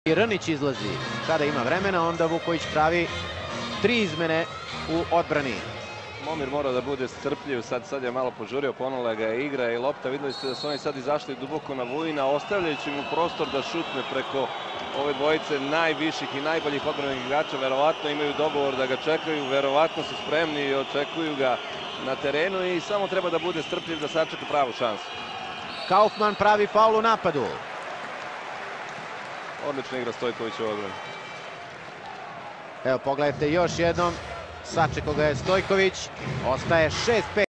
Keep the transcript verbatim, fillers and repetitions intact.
I Rnić izlazi kada ima vremena, onda Vuković pravi tri izmene u odbrani. Momir mora da bude strpljiv, sad, sad je malo požurio, ponola ga je igra i lopta. Videli ste da su oni sad izašli duboko na Vujina, ostavljajući mu prostor da šutne preko ove dvojice najviših i najboljih odbranih igrača. Verovatno imaju dogovor da ga čekaju, verovatno su spremni i očekuju ga na terenu i samo treba da bude strpljiv da sačeka pravu šansu. Kaufman pravi faul u napadu. Odlična igra Stojković u odbrani. Evo, pogledajte još jednom. Sačekao ga je Stojković. Ostaje šest pet.